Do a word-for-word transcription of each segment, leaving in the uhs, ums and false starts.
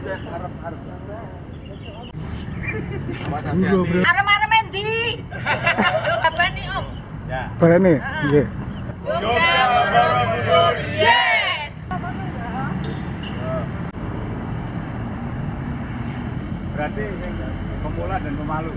Arem-arem endi? Apa nih Om? Ya. Barane, nggih. Jogja Borobudur, yes. Berarti pemula dan pemalu.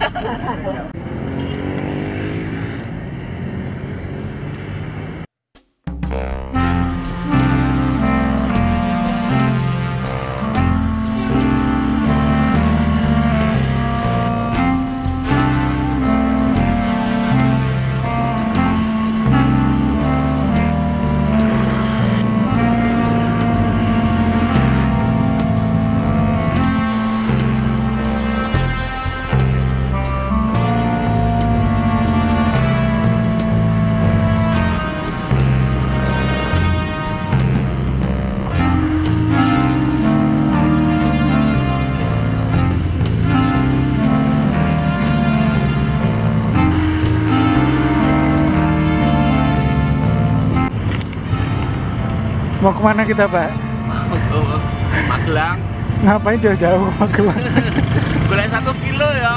Mau kemana kita, Pak? Magelang. Ngapain jauh-jauh Magelang? Boleh satu kilo ya.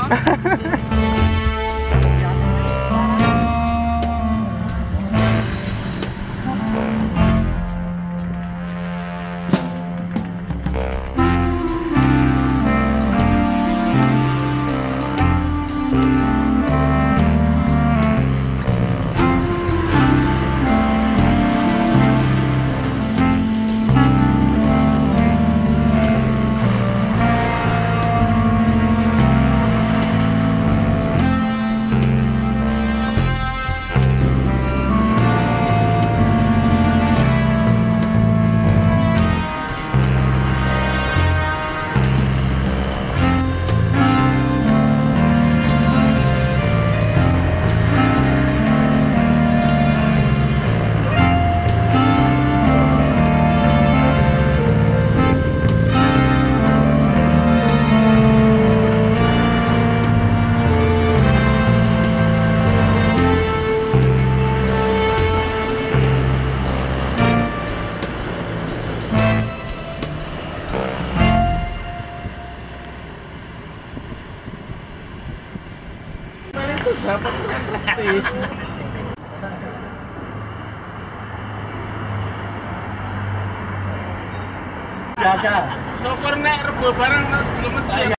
Dapat kan bersih. Jaga. Syukur nek rebo barang belum metu.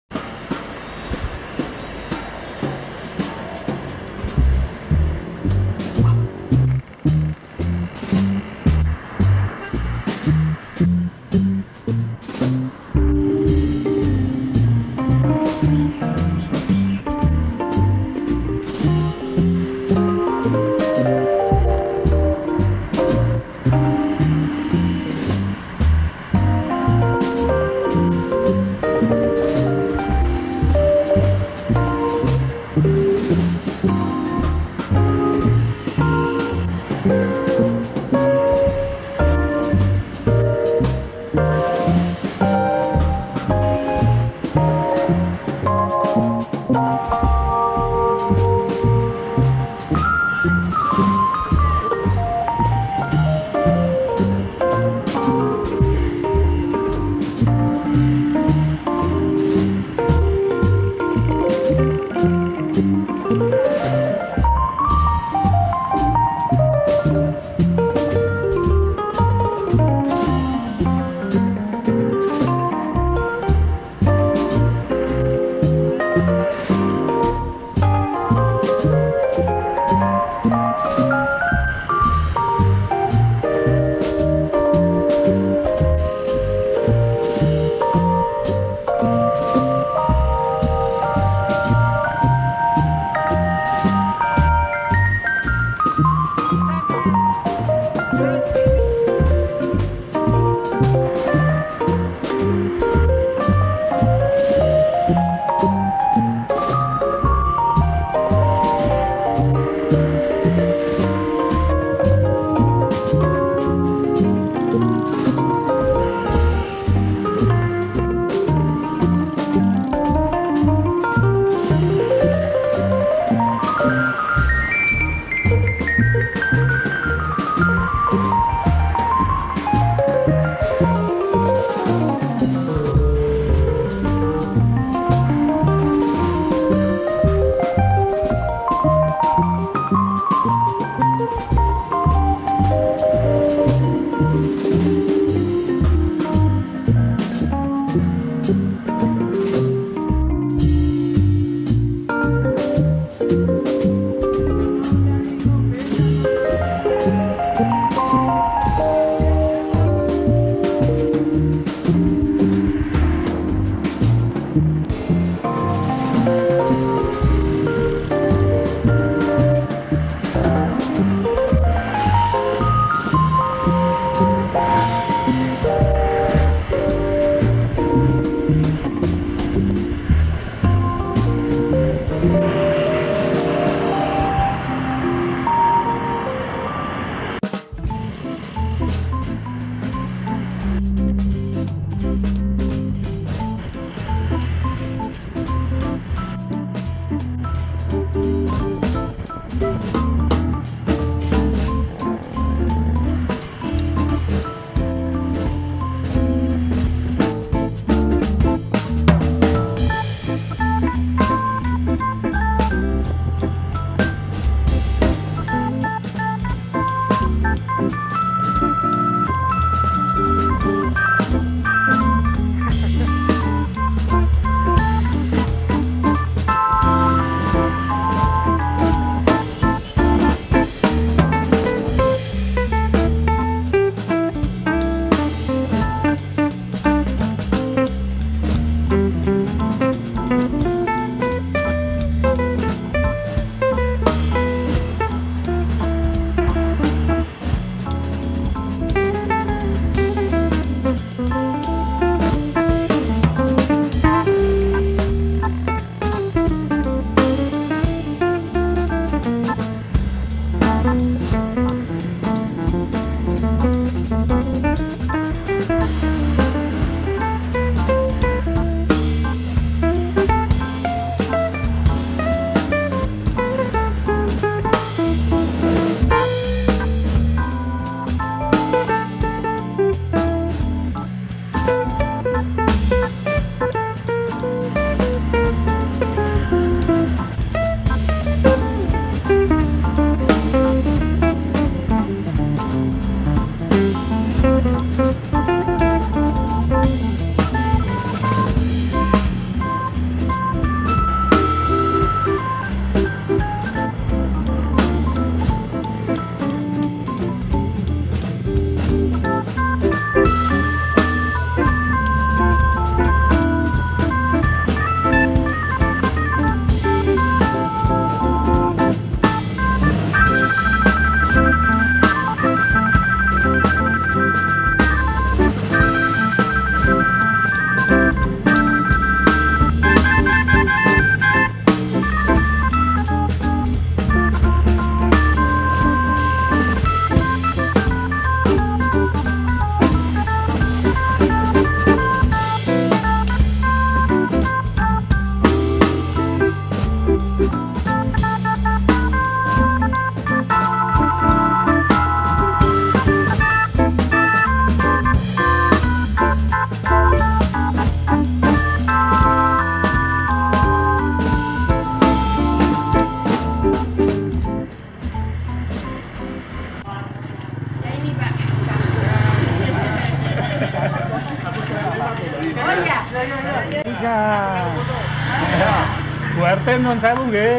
Tiga. Ya. Bu R T nuwun sewu nggih.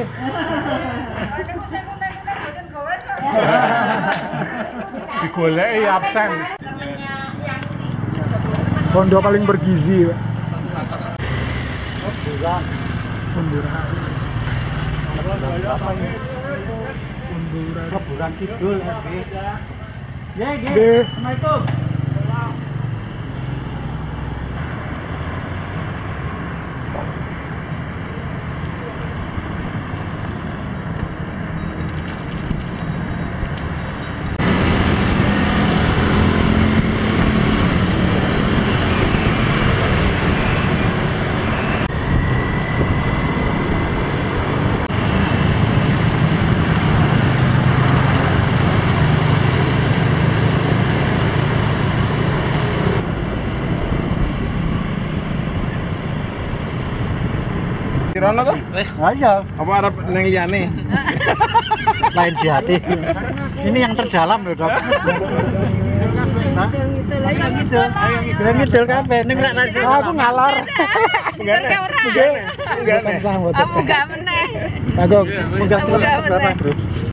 Digoleki absen. Pondok paling bergizi, Pak. Unduran. Unduran. Unduran. Kuburan kidul ya, Nggih. Nggih, nggih. Nggih. Assalamualaikum. Kirono tuh? Ayo, Apa arep neng liyane? lain di hati. Ini yang terdalam loh, Dok. Ayo ngidul, ayo ngidul, ngidul kabeh ning rak nasi. Aku ngalor. Enggak nih. Nggih. Enggak nih. Boten sah, boten Kamu sah. gak meneh. Aku Munggah Kamu gak berapa, meneh. Bro?